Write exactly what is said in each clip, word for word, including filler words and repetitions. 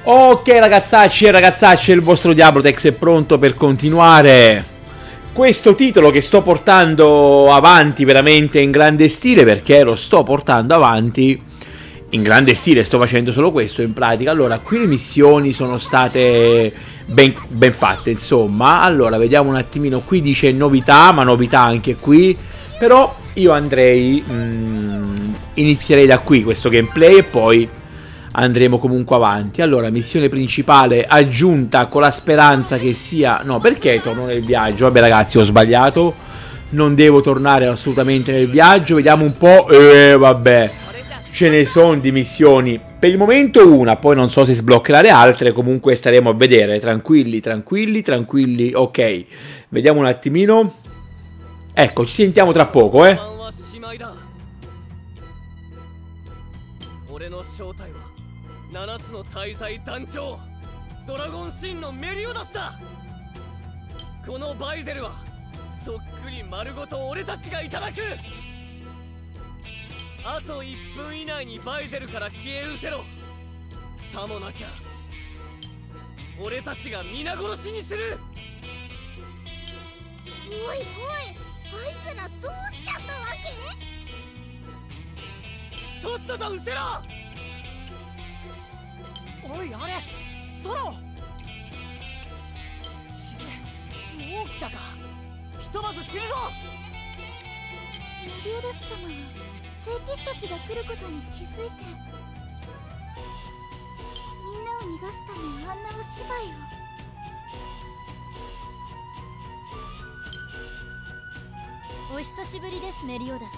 Ok ragazzacci e ragazzacce, il vostro Diablotex è pronto per continuare questo titolo che sto portando avanti veramente in grande stile, perché lo sto portando avanti in grande stile, sto facendo solo questo in pratica. Allora, qui le missioni sono state ben, ben fatte, insomma. Allora, vediamo un attimino, qui dice novità, ma novità anche qui. Però io andrei, mh, inizierei da qui questo gameplay e poi andremo comunque avanti. Allora, missione principale aggiunta con la speranza che sia... No, perché torno nel viaggio? Vabbè ragazzi, ho sbagliato. Non devo tornare assolutamente nel viaggio. Vediamo un po'. Eh, vabbè. Ce ne sono di missioni. Per il momento una, poi non so se sbloccherà le altre. Comunque staremo a vedere. Tranquilli, tranquilli, tranquilli. Ok. Vediamo un attimino. Ecco, ci sentiamo tra poco, eh. ななつの大罪団長ドラゴンシンのメリオダスだ。このバイゼルはそっくり丸ごと俺たちがいただく。あといっぷん以内にバイゼルから消え失せろ。さもなきゃ俺たちが皆殺しにする。 おいおい、あいつらどうしちゃったわけ？ とっとと失せろ。おいあれ、ソロ。しもう来たか。ひとまず散るぞ。 メリオダス様は聖騎士たちが来ることに気づいて、みんなを逃がすためあんなお芝居を。 お久しぶりです、メリオダス。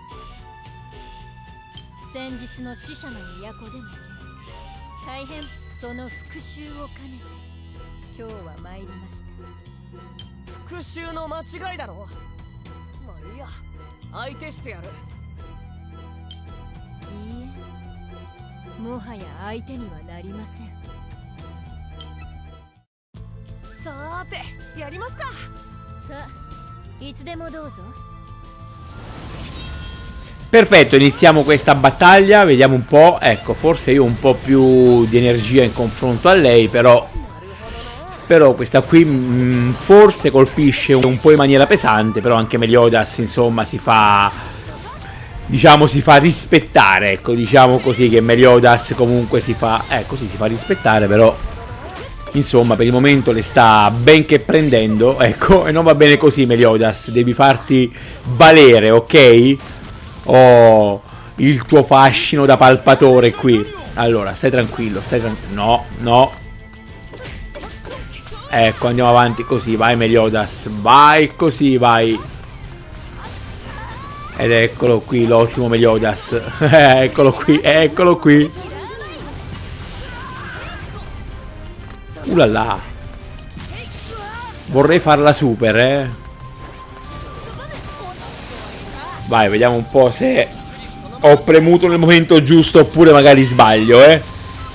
先日の死者の都での件、大変その復讐を兼ねて今日は参りました。 復讐の間違いだろ。まあいいや、相手してやる。 いいえ、もはや相手にはなりません。 さーて、やりますか。 さあ、いつでもどうぞ。 Perfetto, iniziamo questa battaglia, vediamo un po'. Ecco, forse io ho un po' più di energia in confronto a lei, però Però questa qui mh, forse colpisce un po' in maniera pesante. Però anche Meliodas, insomma, si fa, diciamo, si fa rispettare. Ecco, diciamo così, che Meliodas comunque si fa, eh, così si fa rispettare. Però, insomma, per il momento le sta ben che prendendo. Ecco, e non va bene così, Meliodas. Devi farti valere, ok? Oh, il tuo fascino da palpatore qui. Allora, stai tranquillo, stai tranquillo. No, no. Ecco, andiamo avanti così. Vai Meliodas, vai così, vai. Ed eccolo qui, l'ottimo Meliodas. Eccolo qui, eccolo qui. Ulala. Vorrei farla super, eh. Vai, vediamo un po' se ho premuto nel momento giusto oppure magari sbaglio, eh.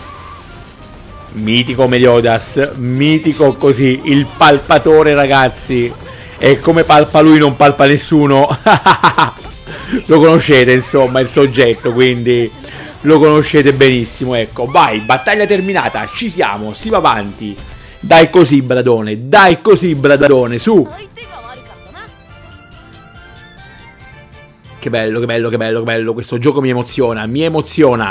Mitico Meliodas, mitico così, il palpatore, ragazzi. E come palpa lui non palpa nessuno. Lo conoscete, insomma, il soggetto, quindi lo conoscete benissimo, ecco. Vai, battaglia terminata, ci siamo, si va avanti. Dai così, Bradone, dai così, Bradone, su. Che bello, che bello, che bello, che bello. Questo gioco mi emoziona, mi emoziona.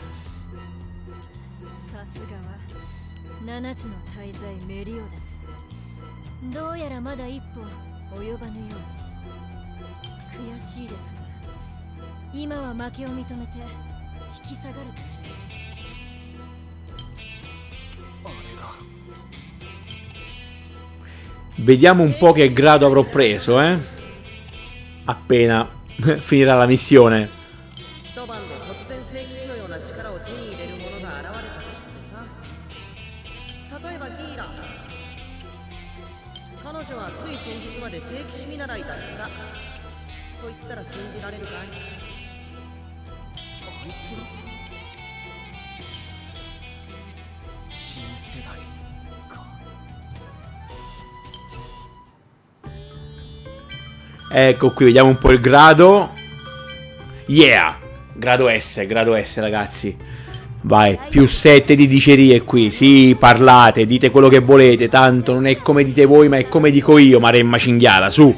Vediamo un po' che grado avrò preso, eh. Appena finirà la missione. Ecco qui, vediamo un po' il grado. Yeah! Grado S, grado S, ragazzi. Vai, più sette di dicerie qui. Sì, parlate, dite quello che volete. Tanto non è come dite voi, ma è come dico io, Maremma cinghiala, su.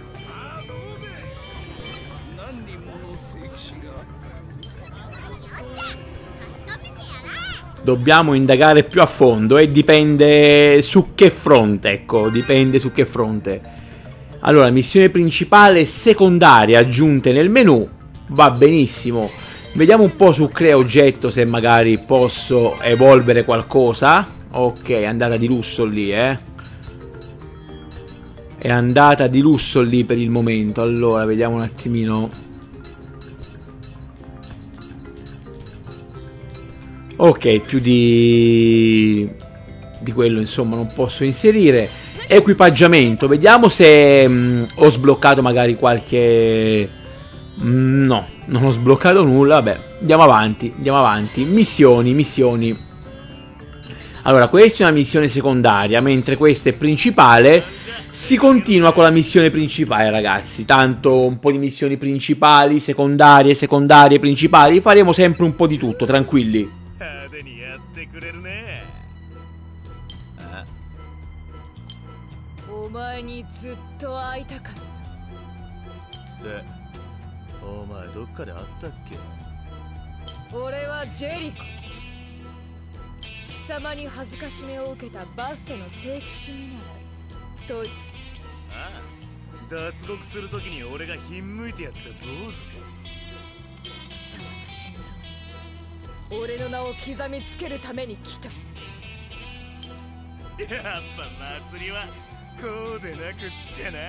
Dobbiamo indagare più a fondo e dipende su che fronte, ecco, dipende su che fronte. Allora, missione principale e secondaria aggiunte nel menu, va benissimo. Vediamo un po' su crea oggetto se magari posso evolvere qualcosa. Ok, è andata di lusso lì, eh. È andata di lusso lì per il momento. Allora, vediamo un attimino. Ok, più di... di quello insomma non posso inserire. Equipaggiamento, vediamo se mh, ho sbloccato magari qualche... Mm, no, non ho sbloccato nulla, vabbè, andiamo avanti, andiamo avanti. Missioni, missioni. Allora, questa è una missione secondaria, mentre questa è principale. Si continua con la missione principale, ragazzi. Tanto un po' di missioni principali, secondarie, secondarie, principali. Faremo sempre un po' di tutto, tranquilli. お前にずっと会いたかった。 で、お前どっかで会ったっけ？ 俺はジェリコ。貴様に恥ずかしめを受けたバステの聖騎士見習いと。 ああ、脱獄するときに俺がひんむいてやった坊主か。 貴様の心臓に俺の名を刻みつけるために来た。 やっぱ祭りはこうでなくっちゃな。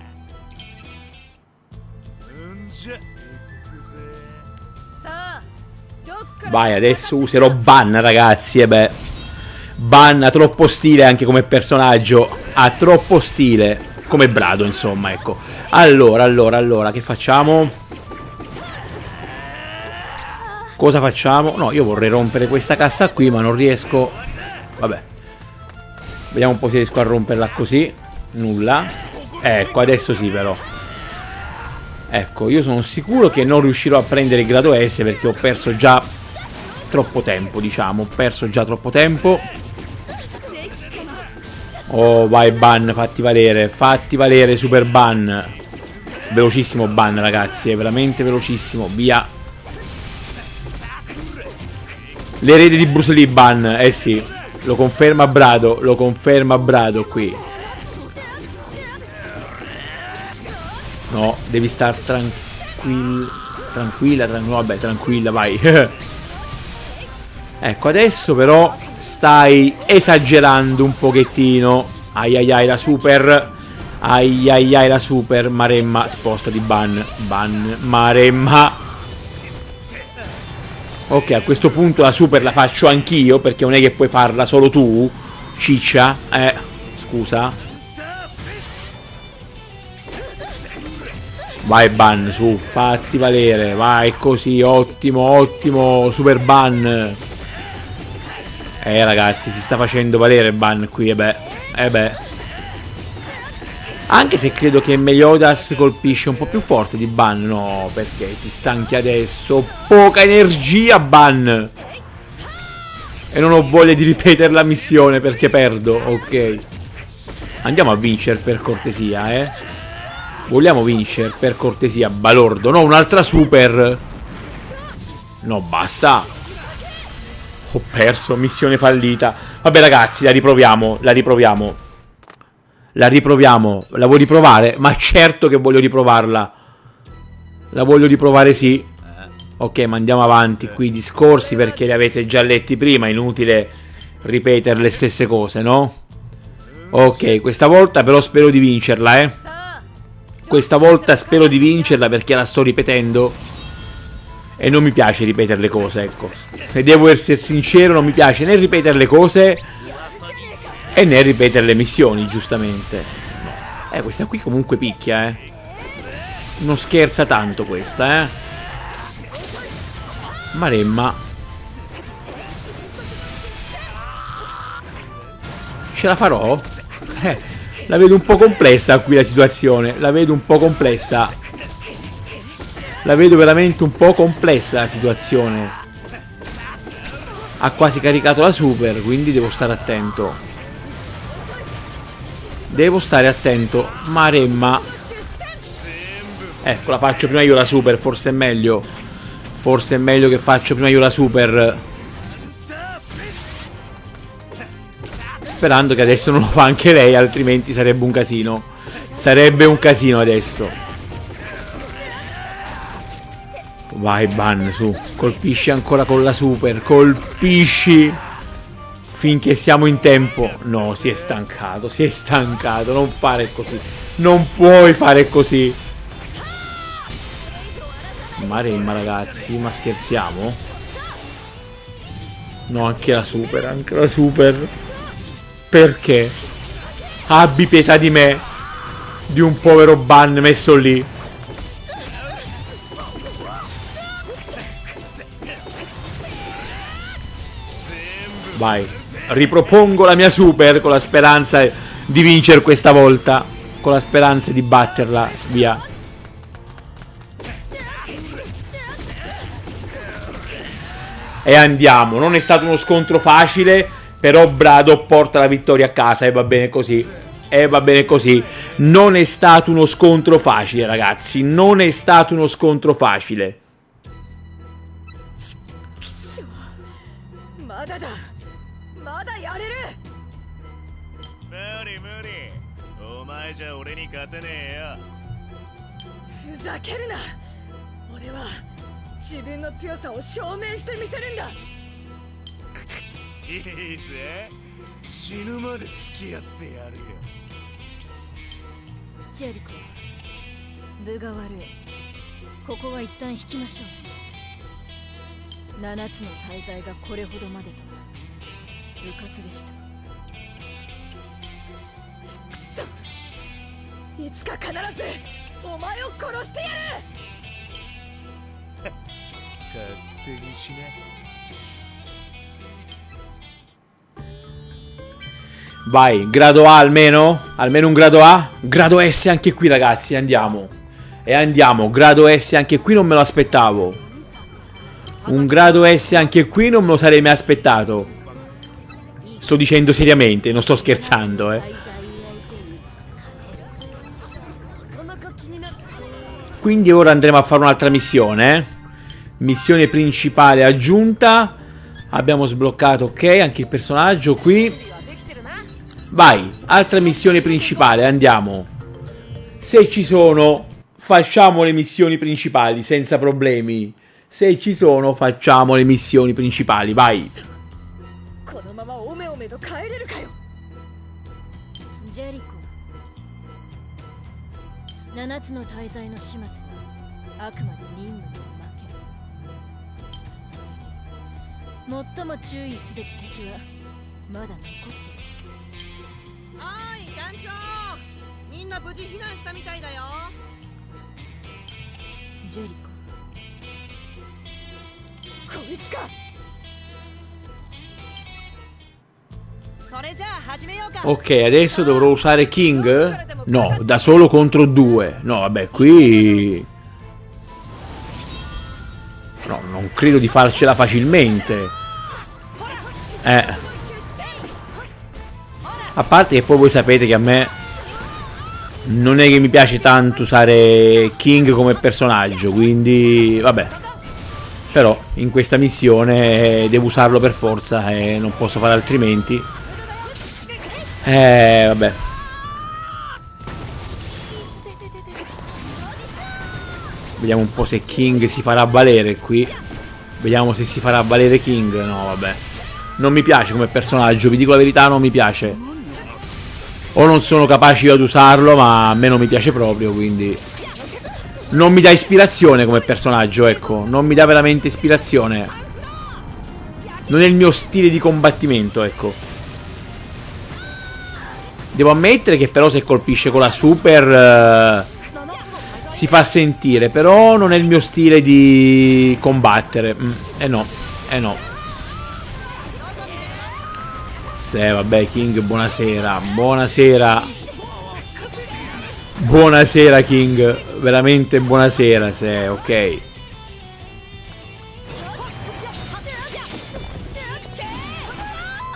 うんじゃ、行くぜ。 さあ、どっから。 Vai, adesso userò Ban, ragazzi, e beh. Ban ha troppo stile anche come personaggio. Ha troppo stile come brado, insomma, ecco. Allora, allora, allora, che facciamo? Cosa facciamo? No, io vorrei rompere questa cassa qui, ma non riesco. Vabbè. Vediamo un po' se riesco a romperla così. Nulla. Ecco, adesso sì però. Ecco, io sono sicuro che non riuscirò a prendere il grado S perché ho perso già troppo tempo, diciamo. Ho perso già troppo tempo. Oh, vai Ban, fatti valere. Fatti valere, super Ban. Velocissimo Ban, ragazzi, è veramente velocissimo. Via. L'erede di Bruce Lee, Ban, eh sì. Lo conferma Brado, lo conferma Brado qui. No, devi star tranquilla, tranquilla, tranquilla, vabbè, tranquilla, vai. Ecco, adesso però stai esagerando un pochettino. Ai ai ai la super. Ai ai ai la super. Maremma, sposta di Ban. Ban, Maremma. Ok, a questo punto la super la faccio anch'io, perché non è che puoi farla solo tu, ciccia. Eh, scusa. Vai Ban, su, fatti valere. Vai così, ottimo, ottimo, super Ban. Eh ragazzi, si sta facendo valere Ban qui, e beh, eh beh. Anche se credo che Meliodas colpisce un po' più forte di Ban. No, perché ti stanchi adesso. Poca energia, Ban. E non ho voglia di ripetere la missione perché perdo. Ok. Andiamo a vincere per cortesia, eh. Vogliamo vincere per cortesia, balordo. No, un'altra super. No, basta. Ho perso, missione fallita. Vabbè ragazzi, la riproviamo. La riproviamo. La riproviamo. La vuoi riprovare? Ma certo che voglio riprovarla. La voglio riprovare, sì. Ok, ma andiamo avanti qui i discorsi perché li avete già letti prima. Inutile ripetere le stesse cose, no? Ok, questa volta però spero di vincerla, eh. Questa volta spero di vincerla perché la sto ripetendo e non mi piace ripetere le cose, ecco. Se devo essere sincero, non mi piace né ripetere le cose e né ripetere le missioni, giustamente. No. Eh, questa qui comunque picchia, eh. Non scherza tanto questa, eh. Maremma. Ce la farò? Eh, la vedo un po' complessa qui la situazione. La vedo un po' complessa. La vedo veramente un po' complessa la situazione. ha quasi caricato la super, quindi devo stare attento. Devo stare attento. Maremma. Ecco, la faccio prima io la super, forse è meglio. Forse è meglio che faccio prima io la super. Sperando che adesso non lo fa anche lei, altrimenti sarebbe un casino. Sarebbe un casino adesso. Vai Ban, su. Colpisci ancora con la super. Colpisci finché siamo in tempo. No, si è stancato. Si è stancato. Non fare così. Non puoi fare così. Maremma, ragazzi. Ma scherziamo? No, anche la super. Anche la super. Perché? Abbi pietà di me. Di un povero Ban messo lì. Vai. Ripropongo la mia super con la speranza di vincere questa volta. Con la speranza di batterla. Via. E andiamo. Non è stato uno scontro facile, però Brado porta la vittoria a casa e va bene così. E va bene così. Non è stato uno scontro facile, ragazzi. Non è stato uno scontro facile. ジェリコ、分が悪い。ここは一旦引きましょう。七つの大罪がこれほどまでとは迂闊でした。くそ、いつか必ずお前を殺してやる。 勝手にしな。 Vai, grado A almeno? Almeno un grado A? Grado S anche qui, ragazzi, andiamo. E andiamo, grado S anche qui non me lo aspettavo. Un grado S anche qui non me lo sarei mai aspettato. Sto dicendo seriamente, non sto scherzando, eh. Quindi ora andremo a fare un'altra missione, eh. Missione principale aggiunta. Abbiamo sbloccato, ok, anche il personaggio qui. Vai, altra missione principale, andiamo. Se ci sono, facciamo le missioni principali senza problemi. Se ci sono, facciamo le missioni principali, vai. Jericho. 七つの大罪の始末はあくまで任務のおまけ。それに最も注意すべき敵はまだ残っている。 おい団長、みんな無事避難したみたいだよ。 ジェリコ、こいつか。 それじゃあ始めようか。 Ok, adesso dovrò usare King? No, da solo contro due. No, vabbè, qui... No, non credo di farcela facilmente. Eh... A parte che poi voi sapete che a me non è che mi piace tanto usare King come personaggio, quindi vabbè. Però in questa missione devo usarlo per forza e non posso fare altrimenti. Eh, vabbè. Vediamo un po' se King si farà valere qui. Vediamo se si farà valere King. No, vabbè. Non mi piace come personaggio, vi dico la verità, non mi piace. O non sono capace io ad usarlo, ma a me non mi piace proprio, quindi... Non mi dà ispirazione come personaggio, ecco. Non mi dà veramente ispirazione. Non è il mio stile di combattimento, ecco. Devo ammettere che però se colpisce con la super... Eh, si fa sentire, però non è il mio stile di combattere. Mm, eh no, eh no. Eh, vabbè, King, buonasera. Buonasera. Buonasera, King. Veramente buonasera, se, ok.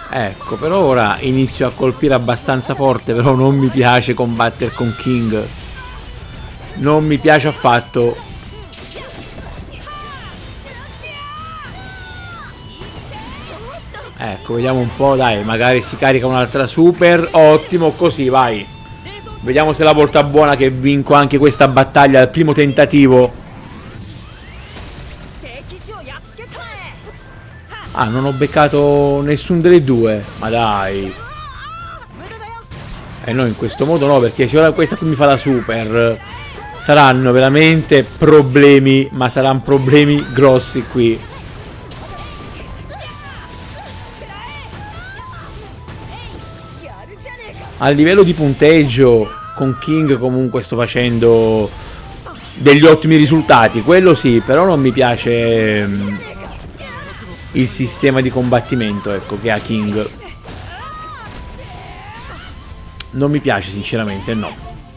Ecco, per ora inizio a colpire abbastanza forte, però non mi piace combattere con King. Non mi piace affatto. Ecco, vediamo un po', dai, magari si carica un'altra super. Ottimo, così, vai. Vediamo se la porta buona che vinco anche questa battaglia al primo tentativo. Ah, non ho beccato nessun delle due. Ma dai. E no, in questo modo no, perché se ora questa qui mi fa la super, saranno veramente problemi, ma saranno problemi grossi qui. A livello di punteggio con King comunque sto facendo degli ottimi risultati, quello sì, però non mi piace mh, il sistema di combattimento, ecco, che ha King. Non mi piace sinceramente, no.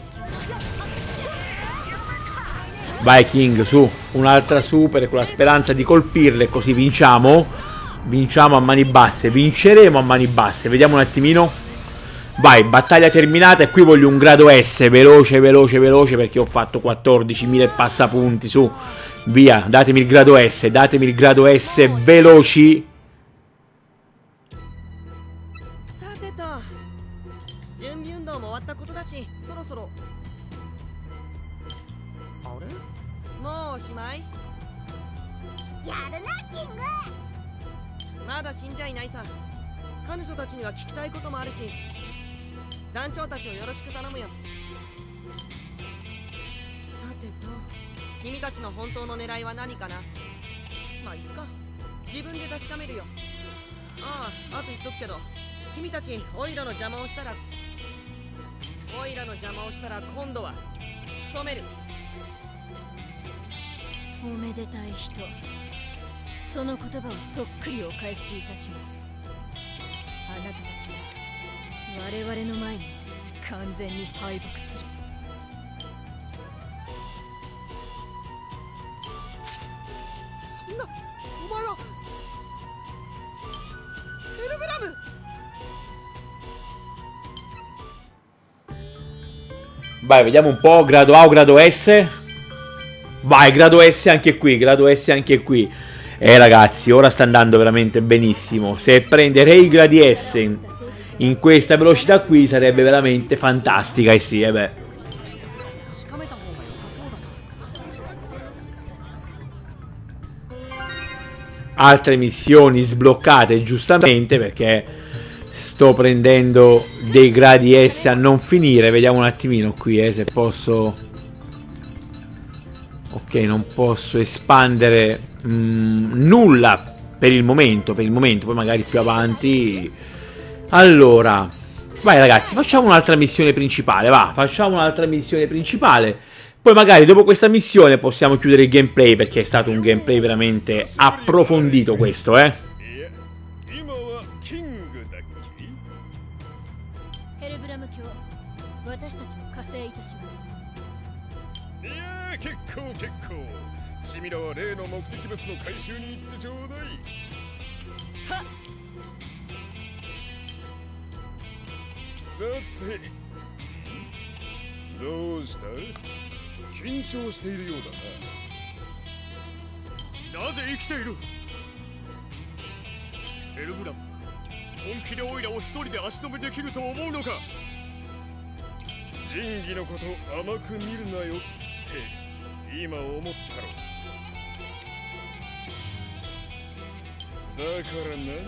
Vai King, su, un'altra super con la speranza di colpirle, così vinciamo. Vinciamo a mani basse, vinceremo a mani basse, vediamo un attimino. Vai, battaglia terminata e qui voglio un grado S, veloce, veloce, veloce, perché ho fatto quattordicimila e passa punti, su, via, datemi il grado S, datemi il grado S, veloci. Vai, vediamo un po', grado A o grado S. Vai, grado S anche qui, grado S anche qui. Eh ragazzi, ora sta andando veramente benissimo. Se prenderei i gradi S in, in questa velocità qui sarebbe veramente fantastica. E eh sì, eh beh. Altre missioni sbloccate giustamente, perché sto prendendo dei gradi S a non finire. Vediamo un attimino qui, eh, se posso. Ok, non posso espandere mm, nulla per il momento, per il momento, poi magari più avanti. Allora, vai ragazzi, facciamo un'altra missione principale, va, facciamo un'altra missione principale. Poi magari dopo questa missione possiamo chiudere il gameplay, perché è stato un gameplay veramente approfondito questo, eh. 君らは例の目的物の回収に行ってちょうだい。はっ。さて、どうした？緊張しているようだな。なぜ生きている？エルブラム、本気でオイラを一人で足止めできると思うのか？仁義のこと甘く見るなよって今思ったろ。 だから何？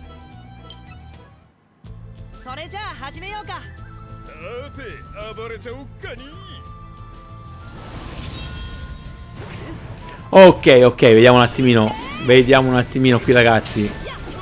それじゃあ始めようか。 さて暴れちゃおっかに。 Ok, ok, vediamo un attimino. Vediamo un attimino qui ragazzi.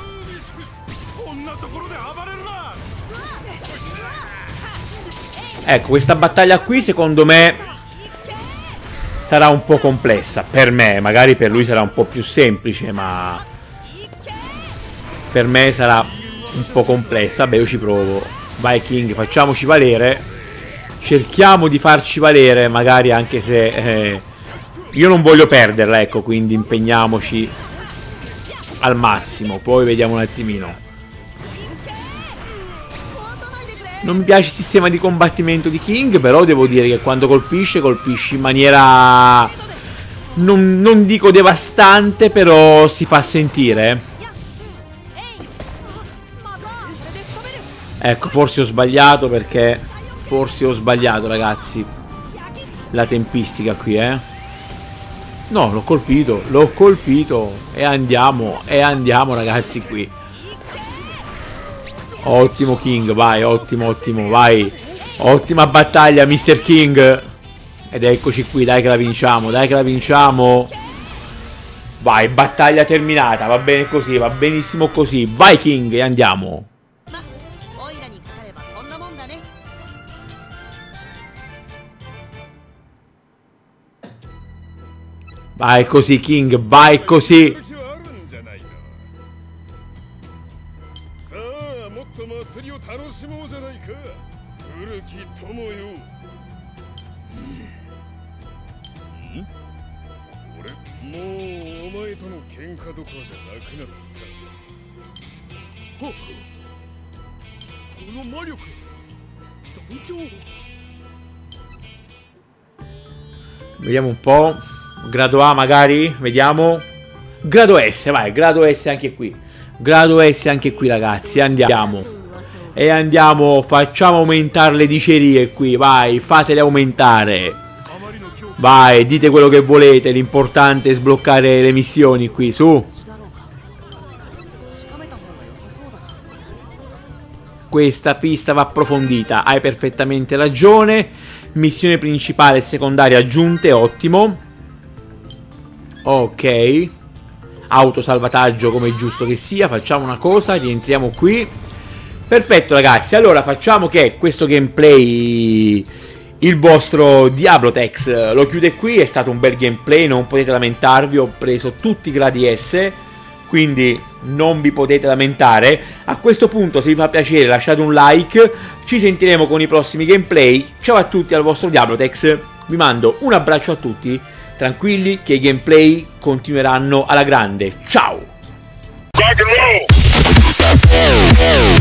Ecco, questa battaglia qui secondo me sarà un po' complessa. Per me, magari per lui sarà un po' più semplice, ma per me sarà un po' complessa. Vabbè, io ci provo. Vai King, facciamoci valere. Cerchiamo di farci valere, magari anche se eh, io non voglio perderla, ecco, quindi impegniamoci al massimo. Poi vediamo un attimino. Non mi piace il sistema di combattimento di King, però devo dire che quando colpisce, colpisce in maniera, non, non dico devastante, però si fa sentire. Ecco, forse ho sbagliato perché... Forse ho sbagliato, ragazzi. La tempistica qui, eh. No, l'ho colpito, l'ho colpito. E andiamo, e andiamo, ragazzi, qui. Ottimo King, vai, ottimo, ottimo, vai. Ottima battaglia, mister King. Ed eccoci qui, dai che la vinciamo, dai che la vinciamo. Vai, battaglia terminata, va bene così, va benissimo così. Vai King, e andiamo. Vai così King, vai così. Vediamo un po'. Grado A magari, vediamo. Grado S, vai, grado S anche qui. Grado S anche qui, ragazzi, andiamo. E andiamo, facciamo aumentare le dicerie qui, vai, fatele aumentare. Vai, dite quello che volete, l'importante è sbloccare le missioni qui, su. Questa pista va approfondita, hai perfettamente ragione. Missione principale e secondaria aggiunte, ottimo. Ok. Autosalvataggio come è giusto che sia. Facciamo una cosa, rientriamo qui. Perfetto ragazzi, allora facciamo che questo gameplay, il vostro Diablotex lo chiude qui. È stato un bel gameplay, non potete lamentarvi. Ho preso tutti i gradi S, quindi non vi potete lamentare. A questo punto, se vi fa piacere, lasciate un like. Ci sentiremo con i prossimi gameplay. Ciao a tutti, al vostro Diablotex. Vi mando un abbraccio a tutti. Tranquilli che i gameplay continueranno alla grande. Ciao!